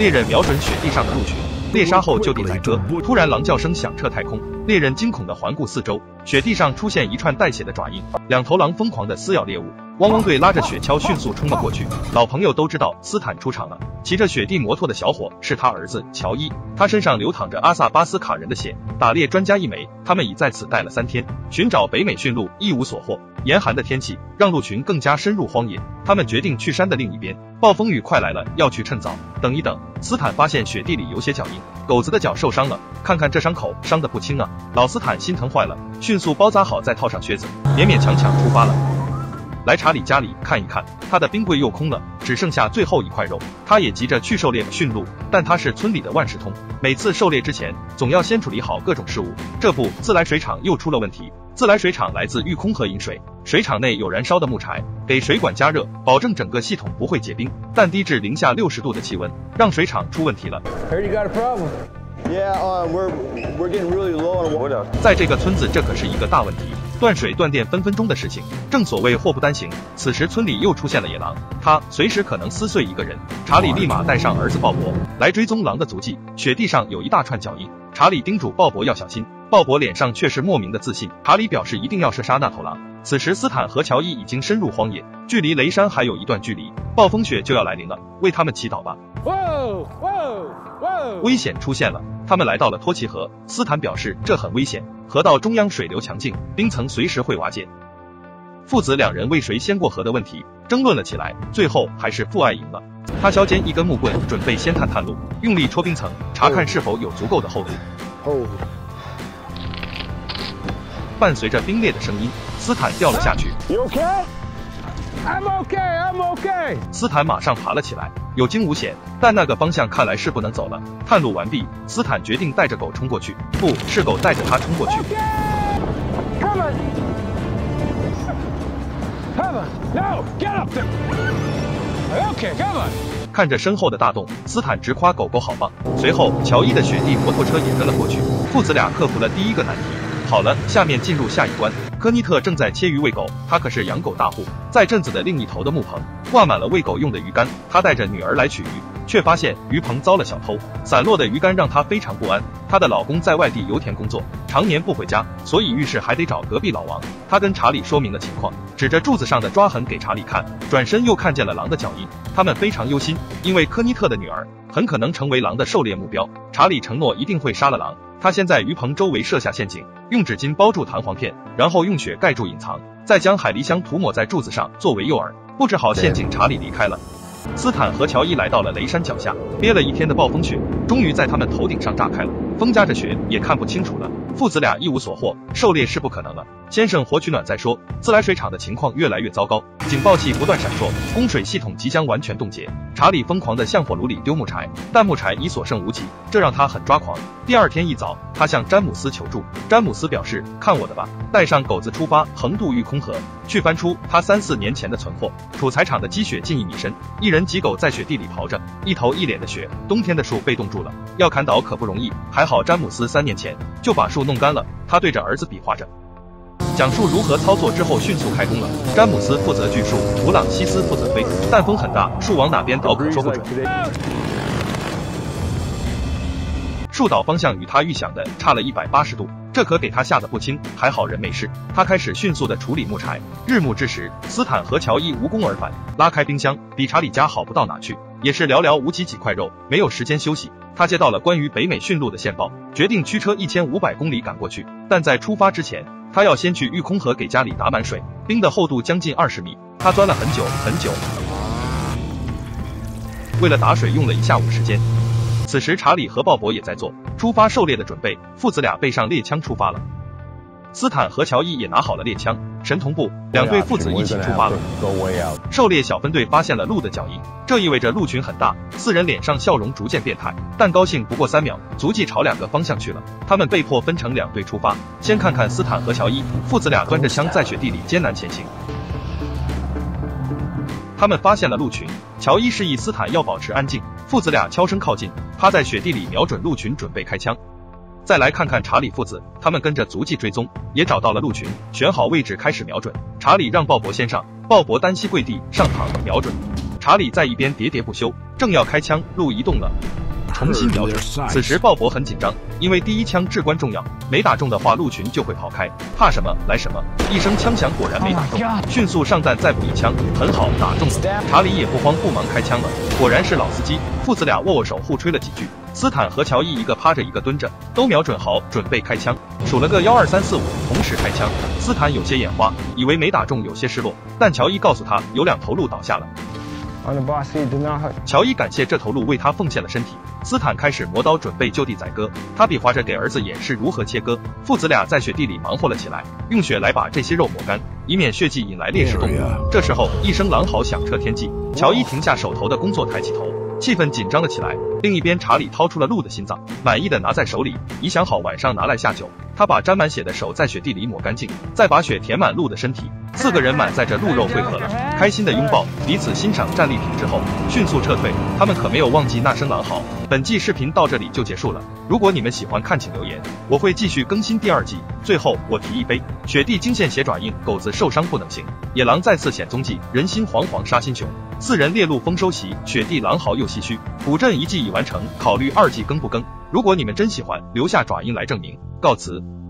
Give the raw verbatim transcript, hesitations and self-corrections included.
猎人瞄准雪地上的鹿群，猎杀后就地宰割。突然狼叫声响彻太空，猎人惊恐地环顾四周，雪地上出现一串带血的爪印，两头狼疯狂地撕咬猎物。汪汪队拉着雪橇迅速冲了过去，老朋友都知道斯坦出场了。骑着雪地摩托的小伙是他儿子乔伊，他身上流淌着阿萨巴斯卡人的血，打猎专家一枚。他们已在此待了三天，寻找北美驯鹿一无所获。严寒的天气让鹿群更加深入荒野，他们决定去山的另一边。暴风雨快来了，要去趁早。等一等，斯坦发现雪地里有些脚印，狗子的脚受伤了，看看这伤口，伤得不轻啊！老斯坦心疼坏了，迅速包扎好再套上靴子，勉勉强强出发了。来查理家里看一看，他的冰柜又空了，只剩下最后一块肉。他也急着去狩猎驯鹿，但他是村里的万事通，每次狩猎之前总要先处理好各种事务。这不，自来水厂又出了问题。自来水厂来自玉空河饮水，水厂内有燃烧的木柴，给水管加热，保证整个系统不会结冰，但低至零下六十度的气温让水厂出问题了。 Yeah, uh, we're we're getting really low on water. 在这个村子，这可是一个大问题，断水断电分分钟的事情。正所谓祸不单行，此时村里又出现了野狼，他随时可能撕碎一个人。查理立马带上儿子鲍勃来追踪狼的足迹，雪地上有一大串脚印。查理叮嘱鲍勃要小心，鲍勃脸上却是莫名的自信。查理表示一定要射杀那头狼。此时斯坦和乔伊已经深入荒野，距离雷山还有一段距离，暴风雪就要来临了，为他们祈祷吧。 Whoa, whoa, whoa. 危险出现了，他们来到了托奇河。斯坦表示这很危险，河道中央水流强劲，冰层随时会瓦解。父子两人为谁先过河的问题争论了起来，最后还是父爱赢了。他削尖一根木棍，准备先探探路，用力戳冰层，查看是否有足够的厚度。 Oh. 伴随着冰裂的声音，斯坦掉了下去。 You okay? I'm okay, I'm okay. 斯坦马上爬了起来，有惊无险，但那个方向看来是不能走了。探路完毕，斯坦决定带着狗冲过去，不是狗带着他冲过去。 Okay. Come on. Come on. No, get up there. Okay, come on. 看着身后的大洞，斯坦直夸狗狗好棒。随后，乔伊的雪地摩托车也跟了过去，父子俩克服了第一个难题。好了，下面进入下一关。科尼特正在切鱼喂狗，他可是养狗大户。在镇子的另一头的木棚挂满了喂狗用的鱼竿，他带着女儿来取鱼，却发现鱼棚遭了小偷，散落的鱼竿让他非常不安。她的老公在外地油田工作，常年不回家，所以遇事还得找隔壁老王。他跟查理说明了情况，指着柱子上的抓痕给查理看，转身又看见了狼的脚印。他们非常忧心，因为科尼特的女儿很可能成为狼的狩猎目标。查理承诺一定会杀了狼。他先在鱼棚周围设下陷阱，用纸巾包住弹簧片，然后用雪盖住隐藏，再将海狸香涂抹在柱子上作为诱饵。布置好陷阱，查理离开了。斯坦和乔伊来到了雷山脚下，憋了一天的暴风雪终于在他们头顶上炸开了，风夹着雪也看不清楚了。父子俩一无所获，狩猎是不可能了。先生活取暖再说。自来水厂的情况越来越糟糕，警报器不断闪烁，供水系统即将完全冻结。查理疯狂地向火炉里丢木柴，但木柴已所剩无几，这让他很抓狂。第二天一早，他向詹姆斯求助，詹姆斯表示看我的吧，带上狗子出发，横渡玉空河，去翻出他三四年前的存货。储材厂的积雪近一米深，一人几狗在雪地里刨着，一头一脸的雪，冬天的树被冻住了，要砍倒可不容易。还好詹姆斯三年前就把树弄干了，他对着儿子比划着，讲述如何操作之后迅速开工了。詹姆斯负责锯树，弗朗西斯负责飞，但风很大，树往哪边倒可说不准。树倒方向与他预想的差了一百八十度，这可给他吓得不轻，还好人没事。他开始迅速地处理木柴。日暮之时，斯坦和乔伊无功而返，拉开冰箱，比查理家好不到哪去，也是寥寥无几几块肉，没有时间休息。他接到了关于北美驯鹿的线报，决定驱车一千五百公里赶过去，但在出发之前，他要先去玉空河给家里打满水，冰的厚度将近二十米，他钻了很久很久，为了打水用了一下午时间。此时查理和鲍勃也在做出发狩猎的准备，父子俩背上猎枪出发了。斯坦和乔伊也拿好了猎枪，神同步，两队父子一起出发了。狩猎小分队发现了鹿的脚印，这意味着鹿群很大，四人脸上笑容逐渐变态，但高兴不过三秒，足迹朝两个方向去了。他们被迫分成两队出发，先看看斯坦和乔伊，父子俩端着枪在雪地里艰难前行。他们发现了鹿群，乔伊示意斯坦要保持安静，父子俩悄声靠近，趴在雪地里瞄准鹿群准备开枪。再来看看查理父子，他们跟着足迹追踪，也找到了鹿群，选好位置开始瞄准。查理让鲍勃先上，鲍勃单膝跪地上膛瞄准，查理在一边喋喋不休， 正要开枪，鹿移动了，重新瞄准。此时鲍勃很紧张，因为第一枪至关重要，没打中的话，鹿群就会跑开。怕什么来什么，一声枪响，果然没打中，迅速上弹再补一枪，很好，打中了。查理也不慌不忙开枪了，果然是老司机。父子俩握握手，互吹了几句。斯坦和乔伊一个趴着一个蹲着，都瞄准好，准备开枪，数了个幺二三四五，同时开枪。斯坦有些眼花，以为没打中，有些失落，但乔伊告诉他有两头鹿倒下了。乔伊感谢这头鹿为他奉献了身体。斯坦开始磨刀，准备就地宰割，他比划着给儿子演示如何切割。父子俩在雪地里忙活了起来，用血来把这些肉抹干，以免血迹引来猎食动物。这时候一声狼嚎响彻天际，乔伊停下手头的工作，抬起头，气氛紧张了起来。另一边，查理掏出了鹿的心脏，满意的拿在手里，已想好晚上拿来下酒。他把沾满血的手在雪地里抹干净，再把血填满鹿的身体。四个人满载着鹿肉汇合了，开心的拥抱，彼此欣赏战利品之后，迅速撤退。他们可没有忘记那声狼嚎。本季视频到这里就结束了，如果你们喜欢看请留言，我会继续更新第二季。最后我提一杯，雪地惊现血爪印，狗子受伤不能行，野狼再次显踪迹，人心惶惶杀心熊。四人猎鹿丰收席，雪地狼嚎又唏嘘。古镇一季已完成，考虑二季更不更？如果你们真喜欢，留下爪印来证明。告辞。